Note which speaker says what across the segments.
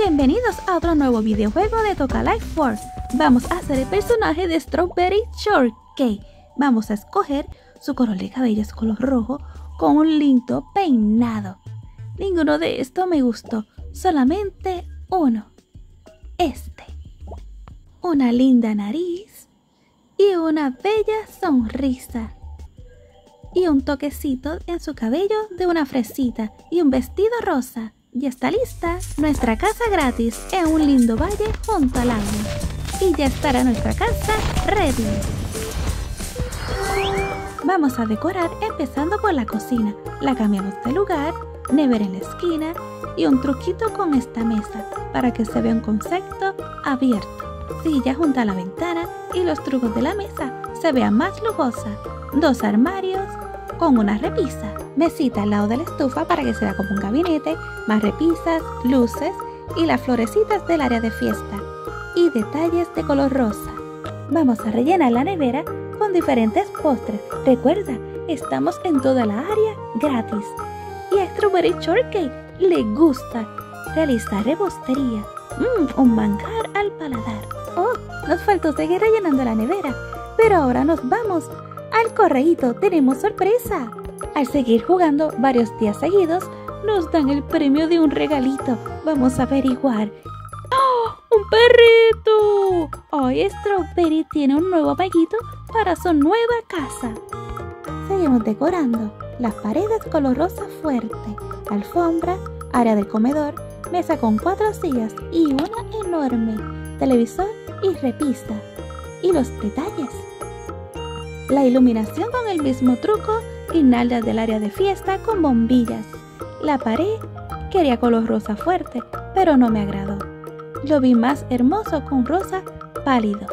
Speaker 1: Bienvenidos a otro nuevo videojuego de Toca Life Force. Vamos a hacer el personaje de Strawberry Shortcake. Vamos a escoger su color de cabello es color rojo con un lindo peinado. Ninguno de estos me gustó, solamente uno. Este. Una linda nariz y una bella sonrisa. Y un toquecito en su cabello de una fresita y un vestido rosa. Ya está lista nuestra casa gratis en un lindo valle junto al agua. Y ya estará nuestra casa ready. Vamos a decorar empezando por la cocina. La cambiamos de lugar, nevera en la esquina y un truquito con esta mesa para que se vea un concepto abierto. Silla junto a la ventana y los trucos de la mesa se vean más lujosa. 2 armarios con una repisa. Mesita al lado de la estufa para que se vea como un gabinete, más repisas, luces y las florecitas del área de fiesta. Y detalles de color rosa. Vamos a rellenar la nevera con diferentes postres. Recuerda, estamos en toda la área gratis. Y a Strawberry Shortcake le gusta realizar repostería. Un manjar al paladar. Oh, nos faltó seguir rellenando la nevera, pero ahora nos vamos al correíto. Tenemos sorpresa. Al seguir jugando varios días seguidos, nos dan el premio de un regalito. Vamos a averiguar. ¡Oh, un perrito! Hoy Strawberry tiene un nuevo amiguito para su nueva casa. Seguimos decorando. Las paredes color rosa fuerte, alfombra, área del comedor, mesa con 4 sillas y una enorme, televisor y repisa. Y los detalles. La iluminación con el mismo truco, guirnaldas del área de fiesta con bombillas. La pared quería color rosa fuerte, pero no me agradó. Lo vi más hermoso con rosa pálido.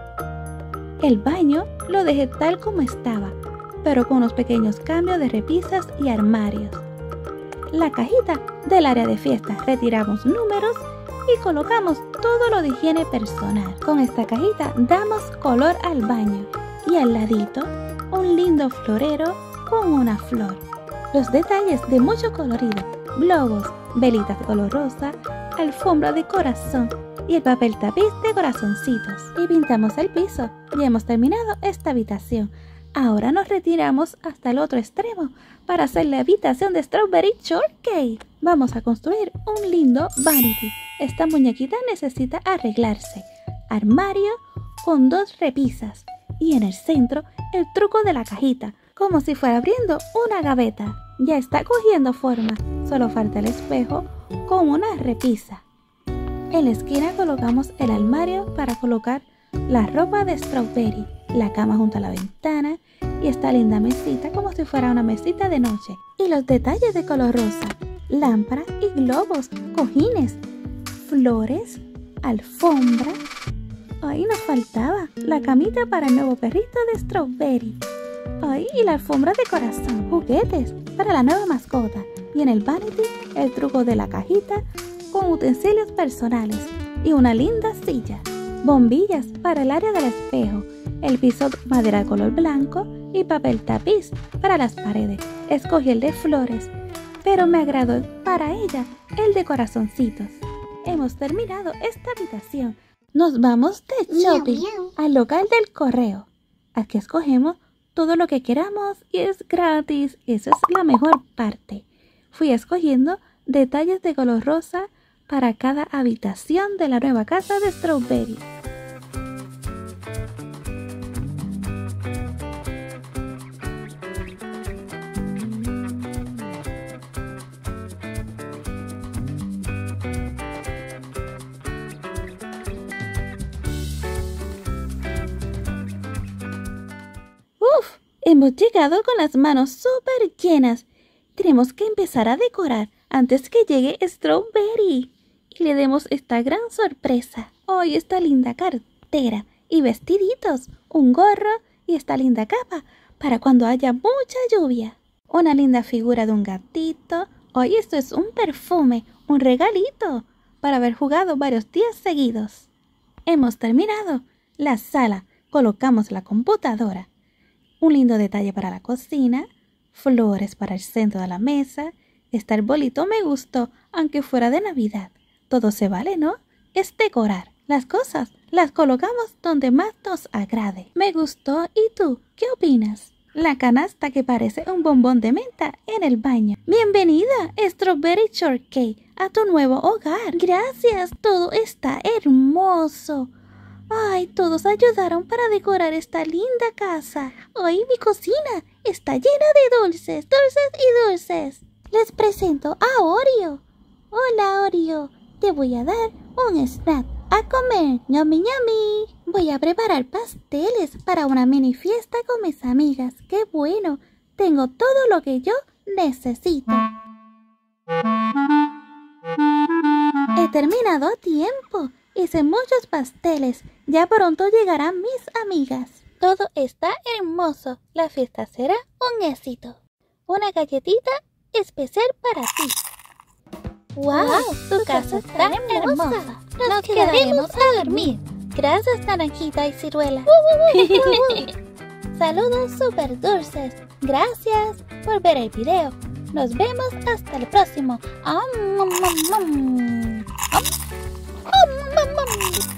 Speaker 1: El baño lo dejé tal como estaba, pero con unos pequeños cambios de repisas y armarios. La cajita del área de fiesta, retiramos números y colocamos todo lo de higiene personal. Con esta cajita damos color al baño y al ladito un lindo florero con una flor. Los detalles de mucho colorido, globos, velitas de color rosa, alfombra de corazón y el papel tapiz de corazoncitos. Y pintamos el piso. Ya hemos terminado esta habitación. Ahora nos retiramos hasta el otro extremo para hacer la habitación de Strawberry Shortcake. Vamos a construir un lindo vanity. Esta muñequita necesita arreglarse. Armario con 2 repisas y en el centro el truco de la cajita, como si fuera abriendo una gaveta. Ya está cogiendo forma, solo falta el espejo con una repisa. En la esquina colocamos el armario para colocar la ropa de Strawberry, la cama junto a la ventana y esta linda mesita como si fuera una mesita de noche. Y los detalles de color rosa, lámpara y globos, cojines, flores, alfombra. Ahí nos faltaba la camita para el nuevo perrito de Strawberry. Ahí y la alfombra de corazón, juguetes para la nueva mascota. Y en el vanity el truco de la cajita con utensilios personales y una linda silla. Bombillas para el área del espejo, el piso madera color blanco y papel tapiz para las paredes. Escogí el de flores, pero me agradó para ella el de corazoncitos. Hemos terminado esta habitación. Nos vamos de shopping al local del correo. Aquí escogemos todo lo que queramos y es gratis. Esa es la mejor parte. Fui escogiendo detalles de color rosa para cada habitación de la nueva casa de Strawberry. ¡Uf! Hemos llegado con las manos súper llenas. Tenemos que empezar a decorar antes que llegue Strawberry y le demos esta gran sorpresa. Hoy esta linda cartera y vestiditos, un gorro y esta linda capa para cuando haya mucha lluvia. Una linda figura de un gatito. Hoy esto es un perfume, un regalito para haber jugado varios días seguidos. Hemos terminado la sala. Colocamos la computadora. Un lindo detalle para la cocina. Flores para el centro de la mesa. Este arbolito me gustó, aunque fuera de Navidad. todo se vale, ¿no? Es decorar. Las cosas las colocamos donde más nos agrade. Me gustó. ¿Y tú? ¿Qué opinas? La canasta que parece un bombón de menta en el baño. Bienvenida, Strawberry Shortcake, a tu nuevo hogar. Gracias, todo está hermoso. Ay, todos ayudaron para decorar esta linda casa. Hoy mi cocina está llena de dulces, dulces y dulces. Les presento a Oreo. Hola, Oreo. Te voy a dar un snack. A comer, ñami ñami. Voy a preparar pasteles para una mini fiesta con mis amigas. ¡Qué bueno! Tengo todo lo que yo necesito. He terminado a tiempo. Hice muchos pasteles. Ya pronto llegarán mis amigas. Todo está hermoso. La fiesta será un éxito. Una galletita especial para ti. ¡Wow! Tu casa está hermosa. Nos quedaremos a dormir. Gracias, Naranjita y Ciruela. Saludos súper dulces. Gracias por ver el video. Nos vemos hasta el próximo.